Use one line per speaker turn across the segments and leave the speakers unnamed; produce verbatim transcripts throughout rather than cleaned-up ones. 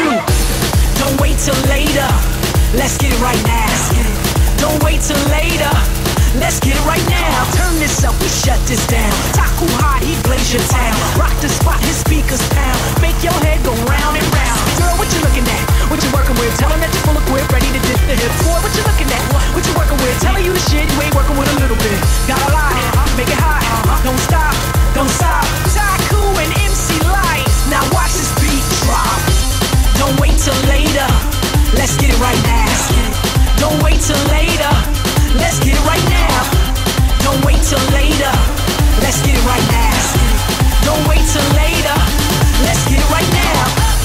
you. Don't wait till later. Let's get it right now. Don't wait till later. Let's get it right now. Turn this up, we shut this down. Taku hot, he blaze your town. Rock the spot, his speakers pound. Make your head go round and round. Girl, what you looking at? What you working with? Tell him that you're full of quip, ready to dip the hip. Boy, what you looking at? What you working with? Telling you the shit, you ain't working with a little bit. Got a lot, make it hot. Don't stop, don't stop. Taku and M C Light. Now watch this beat drop. Don't wait till later. Let's get it right now. Don't wait till later. Let's get it right now. Don't wait till later. Let's get it right now. Don't wait till later. Let's get it right now.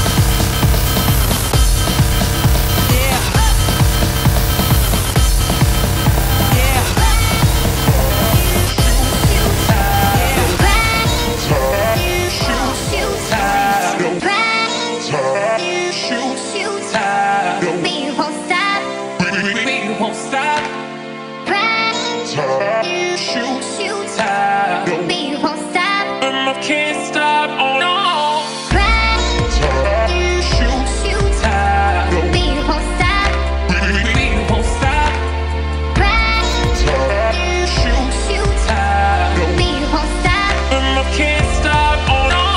Yeah. Yeah.
We won't stop. We won't stop. Shoot, shoot, time. We won't stop. I can't stop. Oh no. Shoot, shoot, time. We won't stop. We won't stop. Shoot, shoot, time. We won't stop. I can't stop. Oh no.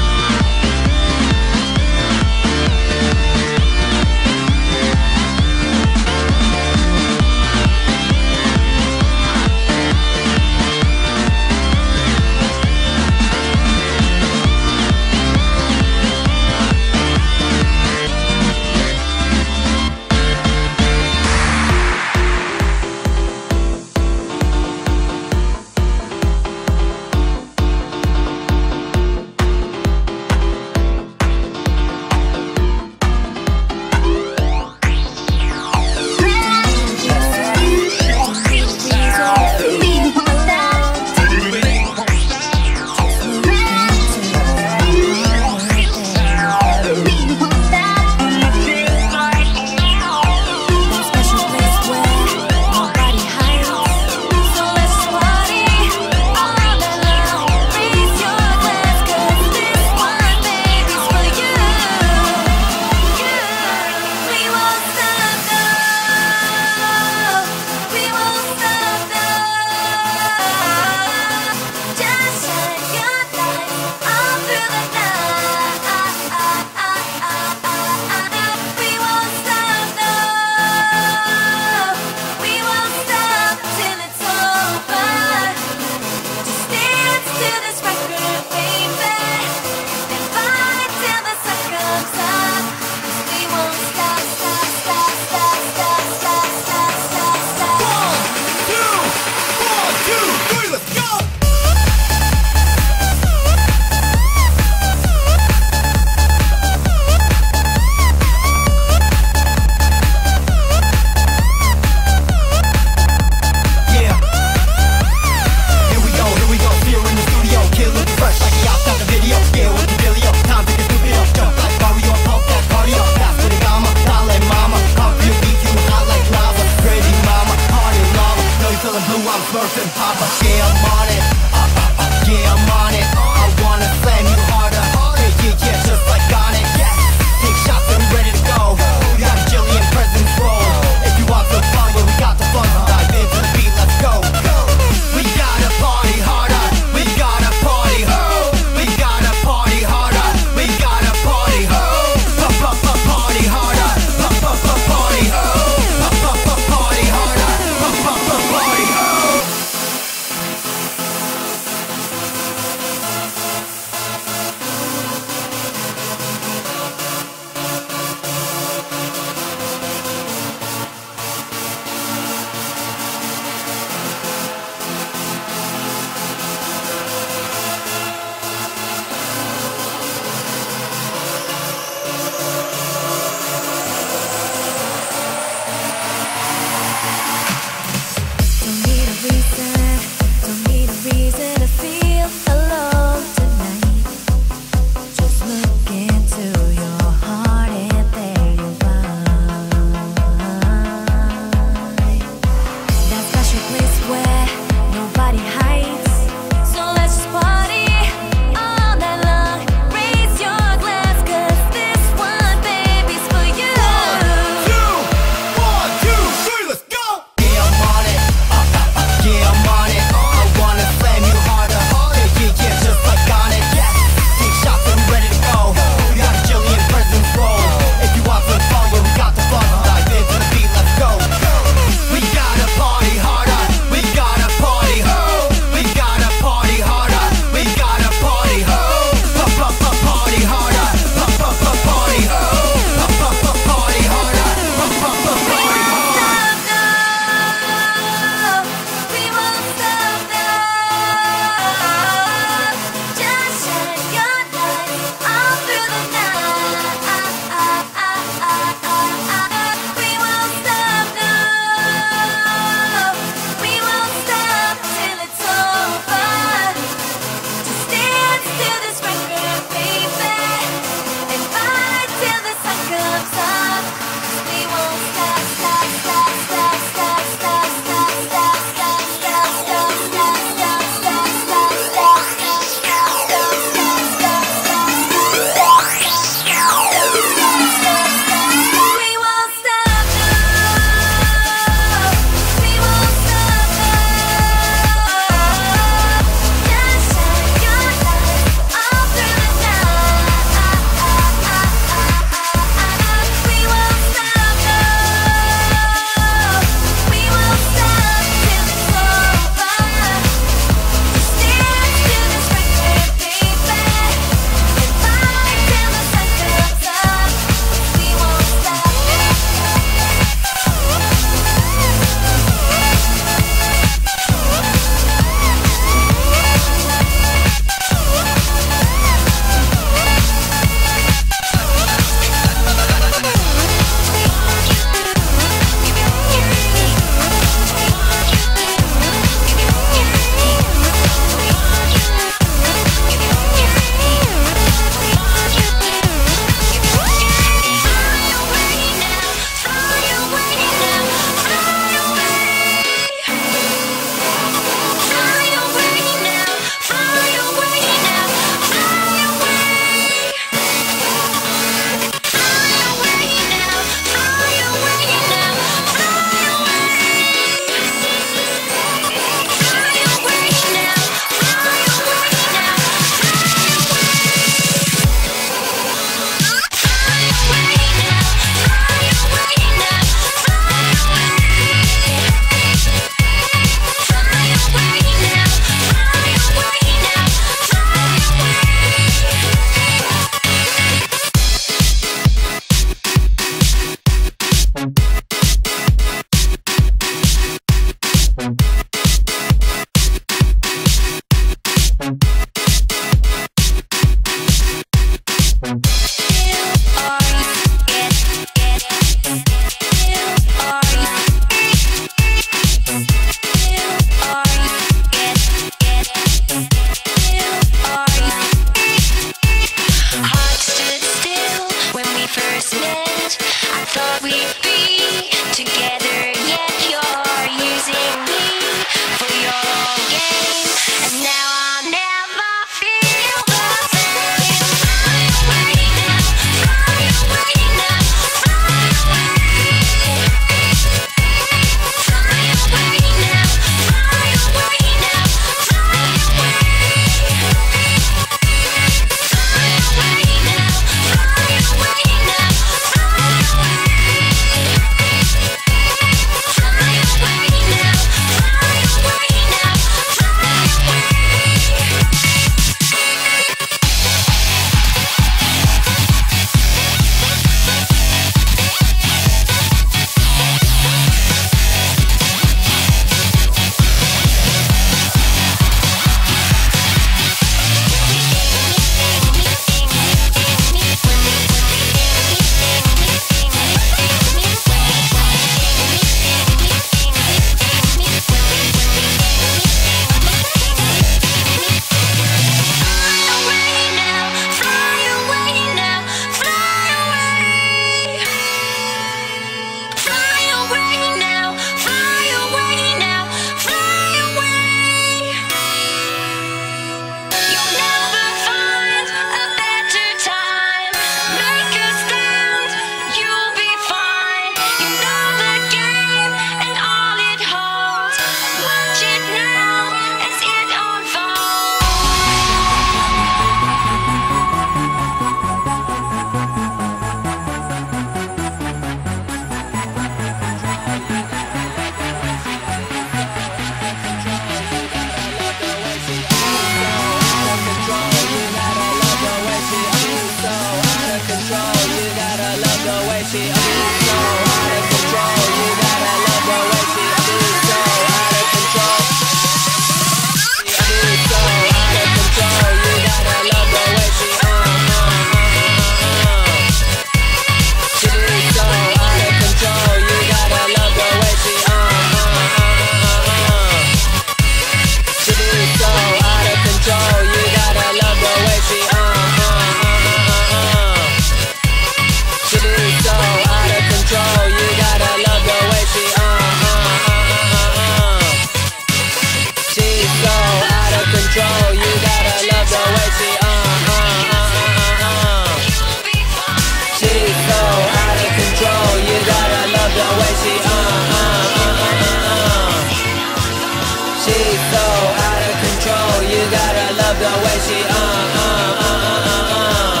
she uh uh uh uh uh uh.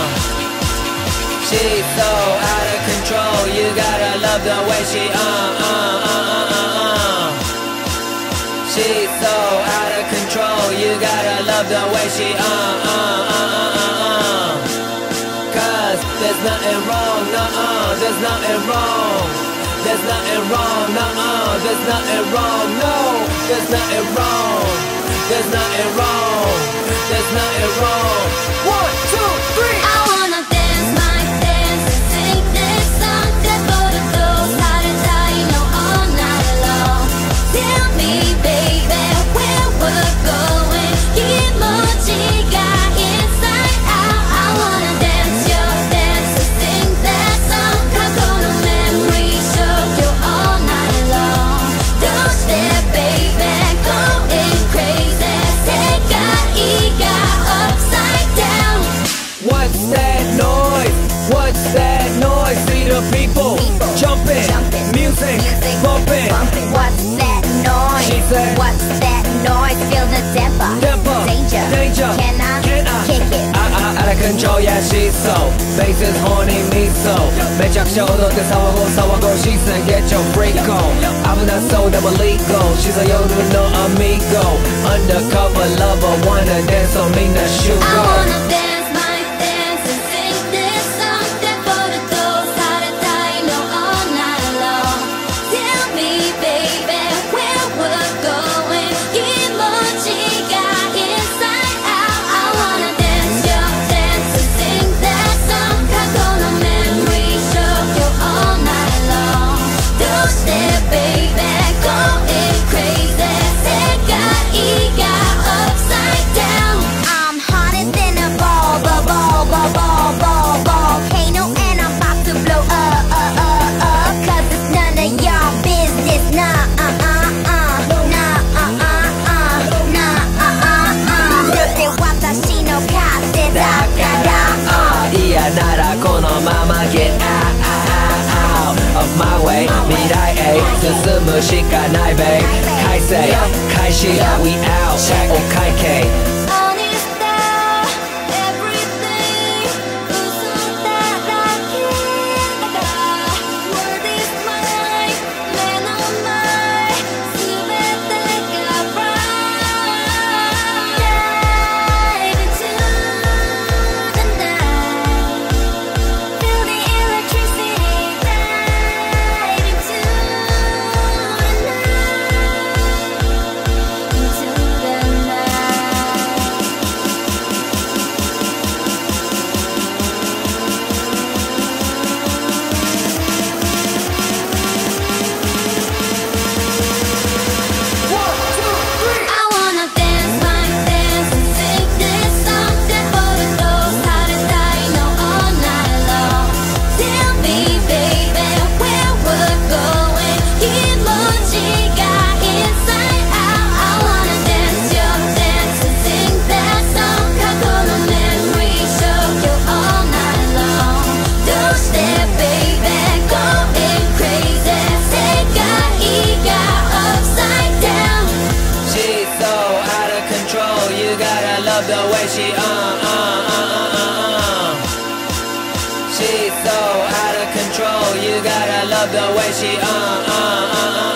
She's so out of control. You gotta love the way she uh uh uh uh uh uh. She's so out of control. You gotta love the way she uh uh uh uh uh uh. Cause there's nothing wrong, nuh-uh, there's nothing wrong. There's nothing wrong, nuh-uh, there's nothing wrong, no. There's nothing wrong, there's nothing wrong. There's nothing wrong. One, two, three.
I wanna dance my dance and sing this song. That for the girls, how to die, you know, all night long. Tell me, baby, where we're going. Kimochi got inside out. I wanna dance your dance and sing that song. Kakoro memory show you all night long. Don't stare, baby, going crazy. Sekai upside down.
What's that noise? What's that noise? See the people,
People
jumping,
jumping,
music,
music
bumping.
bumping. What's that noise?
She said,
What's that noise? Feel the temper,
Temper,
danger,
danger.
Can I,
Can I?
kick it?
I, I, out of control, yeah, she's so Bass is horny, me so めちゃくちゃ踊って騒ごう騒ごう She said, get your freak on 危なそうでも legal She's a 夜の amigo Undercover lover Wanna dance so みんな集
I
合
wanna dance my dance and sing this song. That for the girls, how to die, know all night long. Tell me, baby, where we're going. Kimochi got inside out. I wanna dance your dance and sing that song. Kakoro memory show you all night long. Don't stare, baby, going crazy. Sekai got upside down. I'm hotter than a ball, ball, ball, ball, ball, ball, volcano, and I'm about to blow up, up, up, up. Cause it's none of y'all business. Nah, uh, uh, uh. Nah, uh, uh, uh. Nah, uh, uh, uh. だって私の勝手だからuh.
嫌ならこのまま Get out, out, out of my way 未来へ進むしかない babe 改正開始 We out お会計
Honest that everything 嘘だらけだ Word is mine 目の前全てが right Dive into the night Feel the electricity Dive into the night Into the night I wanna dance my dance and sing this song. That for the girls, how to die, know all night long. Tell me, baby, where we're going. Kimochi got inside out. I wanna dance your dance and sing that song. Kakoro memory show you all night long. Don't stare, baby, going crazy. Sekai got upside down.
She's so out of control You gotta love the way she uh uh uh uh uh uh She's so out of control You gotta love the way she uh uh uh uh